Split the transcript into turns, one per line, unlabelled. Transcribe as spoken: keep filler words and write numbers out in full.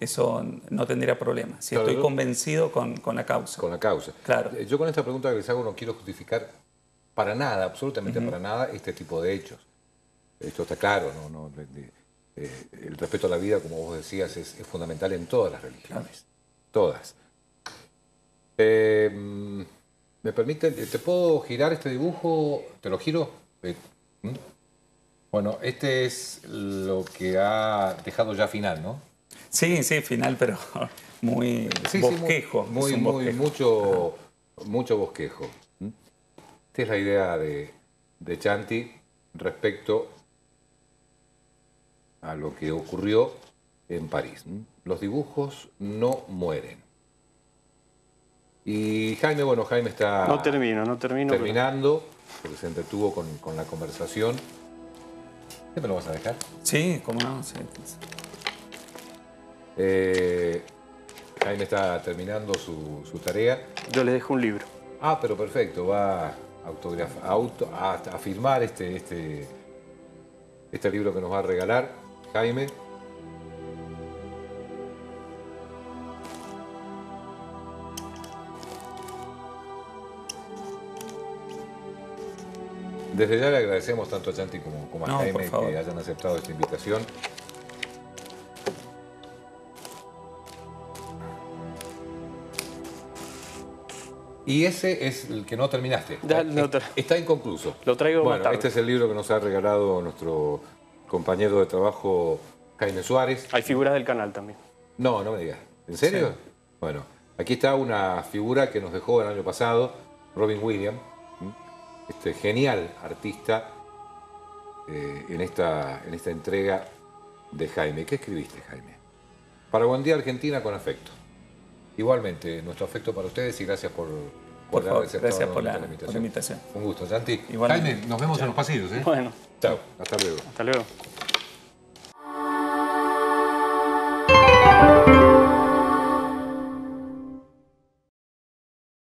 eso no tendría problema. Si
Claro,
estoy
yo-
convencido con, con la causa.
Con la causa.
Claro.
Eh, Yo con esta pregunta que les hago no quiero justificar para nada, absolutamente
Ujú.
para nada, este tipo de hechos. Esto está claro, ¿no? No, de- de- eh, el respeto a la vida, como vos decías, es, es fundamental en todas las religiones. Todas. Eh, mm, ¿Me permite? ¿Te puedo girar este dibujo? ¿Te lo giro? Eh, ¿mm? Bueno, este es lo que ha dejado ya final, ¿no?
Sí, sí, final, pero muy
Sí, sí,
bosquejo.
muy,
es un
muy,
bosquejo.
mucho, mucho bosquejo. ¿Mm? Esta es la idea de, de Chanti respecto a lo que ocurrió en París. ¿Mm? Los dibujos no mueren. Y Jaime, bueno, Jaime está
No termino, no termino.
terminando, porque se entretuvo con, con la conversación. ¿Qué me lo vas a dejar?
Sí, cómo no. Sí.
Eh, Jaime está terminando su, su tarea.
pero Yo les dejo un libro.
Ah, pero perfecto, va a, autograf- a, auto, a, a firmar este, este, este libro que nos va a regalar Jaime. Desde ya le agradecemos tanto a Chanti como, como a
No, por
Jaime
favor.
que hayan aceptado esta invitación. Y ese es el que no terminaste.
Ya, no ter-
Está inconcluso.
Lo traigo más
Bueno,
tarde.
este es el libro que nos ha regalado nuestro compañero de trabajo Jaime Suárez.
Hay figuras del canal también.
No, no me digas. ¿En serio?
Sí.
Bueno, aquí está una figura que nos dejó el año pasado Robin Williams, este genial artista eh, en, esta, en esta entrega de Jaime. ¿Qué escribiste, Jaime? Para Buen Día Argentina con afecto. Igualmente, nuestro afecto para ustedes y gracias por,
Por
haber
favor,
aceptado
gracias por la,
nuevamente
por la invitación.
Un gusto, Santi.
Igualmente.
Jaime, nos vemos en los pasillos, ¿eh?
Bueno,
Chao, hasta luego.
hasta luego.